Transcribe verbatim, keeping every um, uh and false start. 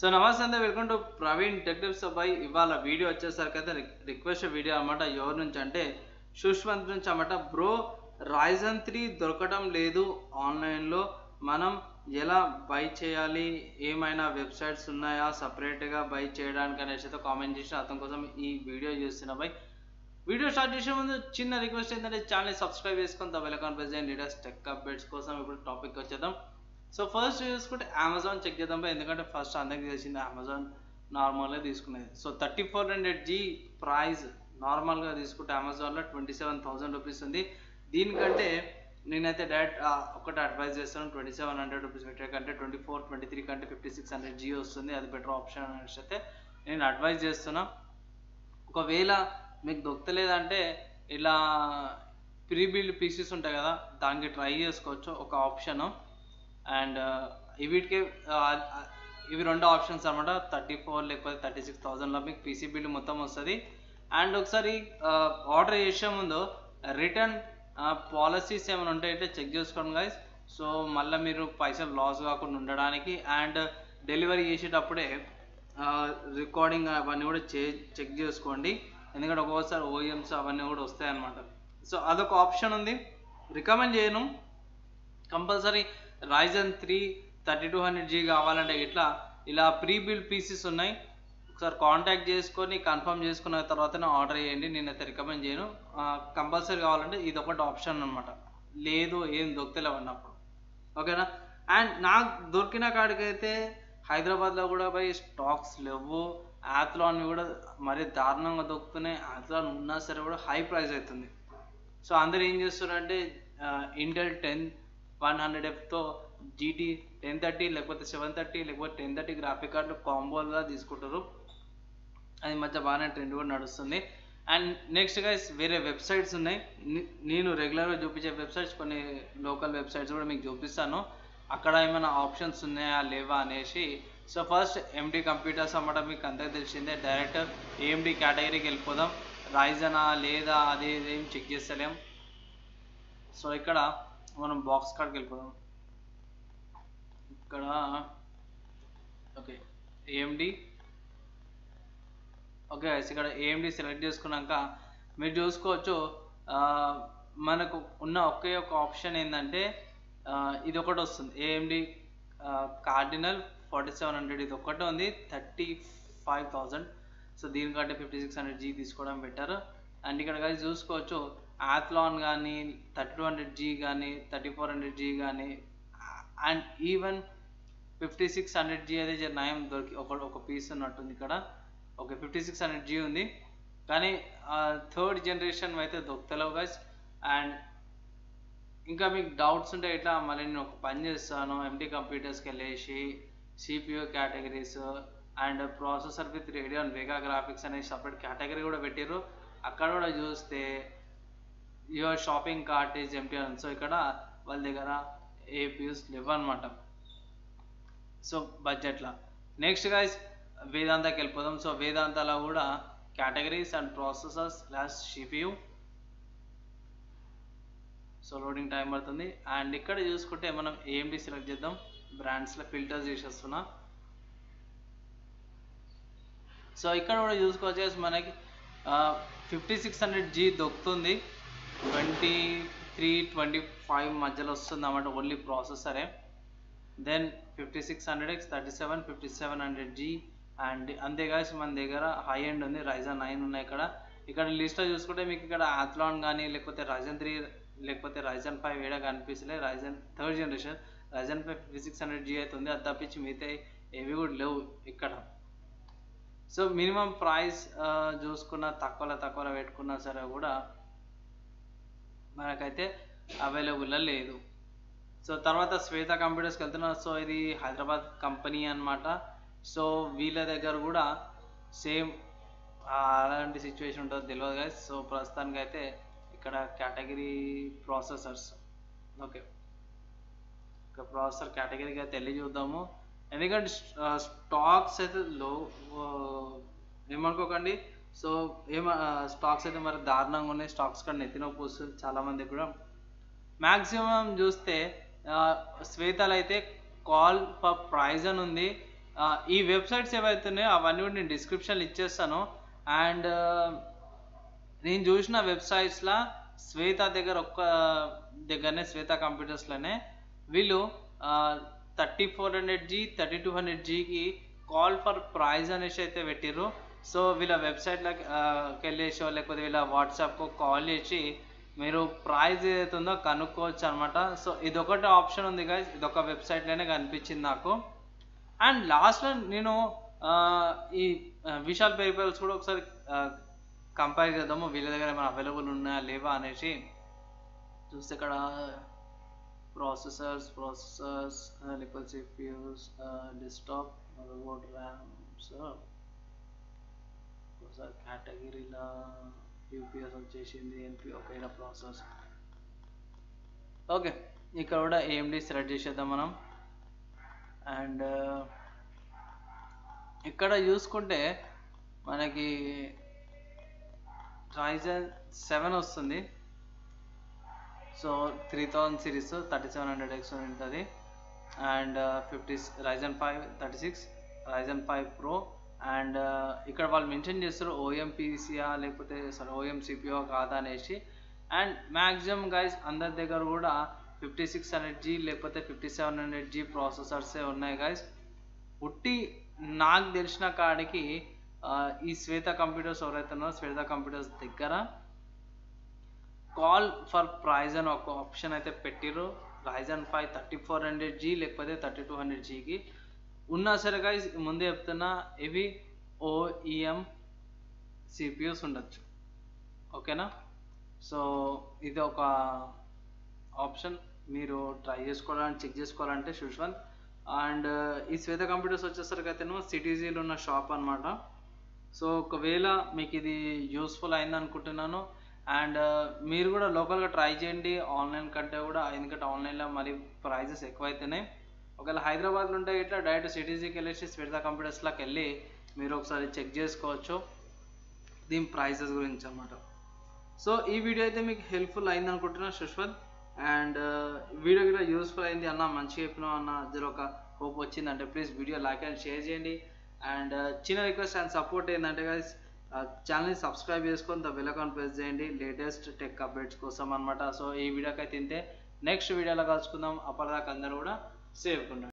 So నమస్తే అండి, welcome to Praveen టెక్టిప్స్. అబ్బాయి ఇవాళ వీడియో వచ్చేసరికి అయితే రిక్వెస్ట్ వీడియో అన్నమాట. ఎవరి నుంచి అంటే సుష్వంత్ నుంచి అన్నమాట. బ్రో రైజన్ త్రీ దొరకడం లేదు ఆన్లైన్లో, మనం ఎలా బై చేయాలి, ఏమైనా వెబ్సైట్స్ ఉన్నాయా సపరేట్గా బై చేయడానికి అనేసి అయితే కామెంట్ చేసిన అతని కోసం ఈ వీడియో చేస్తున్నా. బై వీడియో స్టార్ట్ చేసే ముందు చిన్న రిక్వెస్ట్ ఏంటంటే ఛానల్ సబ్స్క్రైబ్ చేసుకొని బెల్ ఐకాన్ ప్రెస్ చేయండి లేటెస్ట్ టెక్ అప్డేట్స్ కోసం. ఇప్పుడు టాపిక్ వచ్చేద్దాం. సో ఫస్ట్ చూసుకుంటే అమెజాన్ చెక్ చేద్దాం. ఎందుకంటే ఫస్ట్ అందరికి తెలిసింది అమెజాన్ నార్మల్గా తీసుకునేది. So thirty four hundred G price నార్మల్గా తీసుకుంటే అమెజాన్లో ట్వంటీ సెవెన్ థౌసండ్ రూపీస్ ఉంది. దీనికంటే నేనైతే డైరెక్ట్ ఒకటి అడ్వైజ్ చేస్తాను, ట్వంటీ సెవెన్ హండ్రెడ్ రూపీస్ పెట్టే కంటే ట్వంటీ ఫోర్ ట్వంటీ త్రీ కంటే ఫిఫ్టీ సిక్స్ హండ్రెడ్ జీ వస్తుంది, అది బెటర్ ఆప్షన్ అనేసి అయితే నేను అడ్వైజ్ చేస్తున్నా. ఒకవేళ మీకు దొరకలేదంటే ఇలా ప్రీ బిల్డ్ పీసెస్ ఉంటాయి కదా, దానికి ట్రై చేసుకోవచ్చు, ఒక ఆప్షను. అండ్ వీటికి ఇవి రెండు ఆప్షన్స్ అనమాట. థర్టీ ఫోర్ లేకపోతే థర్టీ సిక్స్ థౌజండ్లో మీకు పీసీ బిల్ మొత్తం వస్తుంది. అండ్ ఒకసారి ఆర్డర్ చేసే ముందు రిటర్న్ పాలసీస్ ఏమైనా ఉంటాయంటే చెక్ చేసుకోండి గైస్. సో మళ్ళీ మీరు పైసలు లాస్ కాకుండా ఉండడానికి. అండ్ డెలివరీ చేసేటప్పుడే రికార్డింగ్ అవన్నీ కూడా చే చెక్ చేసుకోండి, ఎందుకంటే ఒక్కొక్కసారి ఓఎమ్స్ అవన్నీ కూడా వస్తాయి అన్నమాట. సో అదొక ఆప్షన్ ఉంది, రికమెండ్ చేయను. Compulsory Ryzen three thirty two hundred G కావాలంటే ఇట్లా ఇలా ప్రీ బిల్డ్ పీసెస్ ఉన్నాయి, ఒకసారి కాంటాక్ట్ చేసుకొని కన్ఫర్మ్ చేసుకున్న తర్వాతనే ఆర్డర్ చేయండి. నేనైతే రికమెండ్ చేయను. కంపల్సరీ కావాలంటే ఇది ఒకటి ఆప్షన్ అనమాట. లేదు ఏం దొరకలేవు అన్నప్పుడు, ఓకేనా. అండ్ నాకు దొరికిన కాడికైతే హైదరాబాద్లో కూడా పోయి స్టాక్స్ లేవు. యాత్లాన్ కూడా మరీ దారుణంగా దొరుకుతున్నాయి. యాత్లాన్ ఉన్నా సరే కూడా హై ప్రైస్ అవుతుంది. సో అందరు ఏం చేస్తున్నారంటే ఇంటెల్ టెన్ వన్ హండ్రెడ్ ఎఫ్తో జీటీ టెన్ థర్టీ లేకపోతే సెవెన్ థర్టీ లేకపోతే టెన్ థర్టీ గ్రాఫిక్ కార్డు కాంబోలుగా తీసుకుంటారు. అది మధ్య బాగానే ట్రెండ్ కూడా నడుస్తుంది. అండ్ నెక్స్ట్ గైస్ వేరే వెబ్సైట్స్ ఉన్నాయి, నేను రెగ్యులర్గా చూపించే వెబ్సైట్స్, కొన్ని లోకల్ వెబ్సైట్స్ కూడా మీకు చూపిస్తాను, అక్కడ ఏమైనా ఆప్షన్స్ ఉన్నాయా లేవా అనేసి. సో ఫస్ట్ ఎండి కంప్యూటర్స్ అన్నమాట, మీకు అంతగా తెలిసిందే. డైరెక్ట్ ఏఎండి కేటగిరీకి వెళ్ళిపోదాం. రైజనా లేదా అది ఏం చెక్ చేస్తలేం. సో ఇక్కడ మనం బాక్స్ కార్డ్కి వెళ్ళిపోదాం. ఇక్కడ ఓకే ఏఎండి, ఓకే ఇక్కడ ఏఎండి సెలెక్ట్ చేసుకున్నాక మీరు చూసుకోవచ్చు మనకు ఉన్న ఒకే ఒక ఆప్షన్ ఏంటంటే ఇది ఒకటి వస్తుంది, AMD cardinal forty seven hundred ఇది ఒక్కటే ఉంది, థర్టీ ఫైవ్ థౌజండ్. సో దీనికంటే ఫిఫ్టీ సిక్స్ హండ్రెడ్ జీ తీసుకోవడం బెటర్. అండ్ ఇక్కడ కలిసి చూసుకోవచ్చు యాత్లాన్ కానీ థర్టీ టూ హండ్రెడ్ జీ కానీ థర్టీ ఫోర్ హండ్రెడ్ జీ కానీ and even fifty six hundred G అయితే నయం దొరికి ఒక ఒక పీస్ ఉన్నట్టుంది ఇక్కడ. Okay fifty six hundred G ఉంది, కానీ థర్డ్ జనరేషన్ అయితే దొరుకుతలేవు గైస్. అండ్ ఇంకా మీకు డౌట్స్ ఉంటే ఇట్లా మళ్ళీ నేను ఒక పని చేస్తాను, ఎంటీ కంప్యూటర్స్కి వెళ్ళేసి CPU categories and processor with Radeon Vega graphics అనే సపరేట్ కేటగిరీ కూడా పెట్టారు. అక్కడ కూడా చూస్తే your shopping cart is empty అని. సో ఇక్కడ వాళ్ళ దగ్గర ఏపీయూస్ లేవు అనమాట. సో బడ్జెట్లో నెక్స్ట్ గైస్ వేదాంతకి వెళ్ళిపోదాం. సో వేదాంతలో కూడా categories and processors slash CPU. So loading time పడుతుంది. అండ్ ఇక్కడ చూసుకుంటే మనం ఏఎండి సెలెక్ట్ చేద్దాం, బ్రాండ్స్లో ఫిల్టర్స్ చేసేస్తున్నా. సో ఇక్కడ కూడా చూసుకోవచ్చు మనకి ఫిఫ్టీ సిక్స్ హండ్రెడ్ జీ దొరుకుతుంది, ట్వంటీ త్రీ ట్వంటీ ఫైవ్ మధ్యలో వస్తుంది అన్నమాట ఓన్లీ ప్రాసెసరే. Then fifty six hundred X thirty seven fifty seven hundred G and అంతేగా మన దగ్గర హై ఎండ్ ఉంది, రైజన్ నైన్ ఉన్నాయి. ఇక్కడ ఇక్కడ లిస్ట్లో చూసుకుంటే మీకు ఇక్కడ యాత్లాన్ కానీ లేకపోతే రైజన్ త్రీ లేకపోతే రైజన్ ఫైవ్ ఏడా కనిపిస్తలే. Ryzen third generation Ryzen five fifty six hundred G అయితే ఉంది, అది తప్పించి మిగతా ఏవి కూడా లేవు ఇక్కడ. సో మినిమం ప్రైస్ చూసుకున్న తక్కువలో తక్కువలో పెట్టుకున్నా సరే కూడా మనకైతే అవైలబుల్లో లేదు. సో తర్వాత శ్వేత కంప్యూటర్స్కి వెళ్తున్నా. సో ఇది హైదరాబాద్ కంపెనీ అనమాట. సో వీళ్ళ దగ్గర కూడా సేమ్ అలాంటి సిచ్యువేషన్ ఉంటుందో తెలియదు గైస్. సో ప్రస్తుతానికి అయితే ఇక్కడ కేటగిరీ ప్రాసెసర్స్, ఓకే ఇక ప్రాసెసర్ కేటగిరీకి అయితే వెళ్ళి చూద్దాము. ఎందుకంటే స్టాక్స్ అయితే లో ఏమనుకోకండి. సో ఏమ స్టాక్స్ అయితే మరి దారుణంగా ఉన్నాయి, స్టాక్స్ కానీ నెత్తినొప్పి వస్తుంది చాలామంది కూడా. మ్యాక్సిమం చూస్తే శ్వేతలు అయితే కాల్ ఫర్ ప్రైజ్ అని ఉంది, ఈ వెబ్సైట్స్ ఏవైతున్నాయో అవన్నీ కూడా నేను డిస్క్రిప్షన్లో ఇచ్చేస్తాను. అండ్ నేను చూసిన వెబ్సైట్స్లో శ్వేత దగ్గర ఒక్క దగ్గరనే శ్వేత కంప్యూటర్స్లోనే వీళ్ళు thirty four hundred G thirty two hundred జీకి కాల్ ఫర్ ప్రైజ్ అనేసి అయితే పెట్టిర్రు. సో వీళ్ళ వెబ్సైట్లోకి వెళ్ళేసో లేకపోతే వీళ్ళ వాట్సాప్కు కాల్ చేసి మీరు ప్రైజ్ ఏదైతే ఉందో కనుక్కోవచ్చు అనమాట. సో ఇదొకటి ఆప్షన్ ఉంది గైస్, ఇదొక వెబ్సైట్లోనే కనిపించింది నాకు. అండ్ లాస్ట్లో నేను ఈ విశాల్ పెరిఫెరల్స్ కూడా ఒకసారి కంపేర్ చేద్దాము, వీళ్ళ దగ్గర ఏమైనా అవైలబుల్ ఉన్నాయా లేవా అనేసి చూస్తే ఇక్కడ ప్రాసెసర్స్ ప్రాసెసర్స్ లేకపోతే సిపియూస్ డెస్క్టాప్ మదర్బోర్డ్ ర్యామ్స్ ఒకసారి కేటగిరీలా యూపీఎస్ వచ్చేసింది ఎన్పి ఒకవేళ ప్రాసెస్. ఓకే, ఇక్కడ కూడా ఏఎండి సెలెక్ట్ చేసేద్దాం మనం. అండ్ ఇక్కడ చూసుకుంటే మనకి రైజన్ సెవెన్ వస్తుంది. So three thousand series thirty seven hundred X ఉంటుంది. And fifty Ryzen five thirty six Ryzen five pro. And ఇక్కడ వాళ్ళు మెన్షన్ చేస్తారు ఓఎం పీసీఆ లేకపోతే సారీ ఓఎం సిపిఓ కాదా అనేసి. అండ్ మ్యాక్సిమం గైస్ అందరి దగ్గర కూడా ఫిఫ్టీ సిక్స్ హండ్రెడ్ జీ లేకపోతే ఫిఫ్టీ సెవెన్ హండ్రెడ్ జీ ప్రాసెసర్సే ఉన్నాయి గైస్. ఉట్టి నాకు తెలిసిన కాడికి ఈ శ్వేత కంప్యూటర్స్ ఎవరైతే ఉన్నారో శ్వేత కంప్యూటర్స్ దగ్గర కాల్ ఫర్ ప్రైజ్ అని ఒక ఆప్షన్ అయితే పెట్టిర్రు. Ryzen five thirty four hundred G లేకపోతే థర్టీ టూ హండ్రెడ్ జీకి ఉన్నా సరే గైస్ ముందే చెప్తున్నా ఇవి ఓఈఎం సిపియూస్ ఉండొచ్చు, ఓకేనా. సో ఇది ఒక ఆప్షన్ మీరు ట్రై చేసుకోవాలని చెక్ చేసుకోవాలంటే సుష్వంత్. అండ్ ఈ శ్వేత కంప్యూటర్స్ వచ్చేసరికి అయితేనేమో సిటీజీలో ఉన్న షాప్ అనమాట. సో ఒకవేళ మీకు ఇది యూస్ఫుల్ అయింది అనుకుంటున్నాను. అండ్ మీరు కూడా లోకల్గా ట్రై చేయండి ఆన్లైన్ కంటే కూడా, ఎందుకంటే ఆన్లైన్లో మరి ప్రైజెస్ ఎక్కువైతున్నాయి. ఒకవేళ హైదరాబాద్లో ఉంటే ఇట్లా డైరెక్ట్ సిటీజీకి వెళ్ళేసి శ్వేత కంప్యూటర్స్లోకి వెళ్ళి మీరు ఒకసారి చెక్ చేసుకోవచ్చు దీని ప్రైజెస్ గురించి అన్నమాట. సో ఈ వీడియో అయితే మీకు హెల్ప్ఫుల్ అయింది అనుకుంటున్నాను సుష్వంత్. అండ్ వీడియో కూడా యూస్ఫుల్ అయింది అన్న, మంచిగా చెప్పినా అన్న, జర ఒక హోప్ వచ్చిందంటే please video like and share చేయండి. అండ్ చిన్న రిక్వెస్ట్ అండ్ సపోర్ట్ ఏంటంటే గైస్ ఛానల్ని సబ్స్క్రైబ్ చేసుకొని ద బెల్ ఐకాన్ ప్రెస్ చేయండి లేటెస్ట్ టెక్ అప్డేట్స్ కోసం అనమాట. సో ఈ వీడియోకి అయితే ఇంతే, నెక్స్ట్ వీడియోలో కలుసుకుందాం. అప్పటిదాకా అందరూ కూడా సేఫ్గా ఉండండి.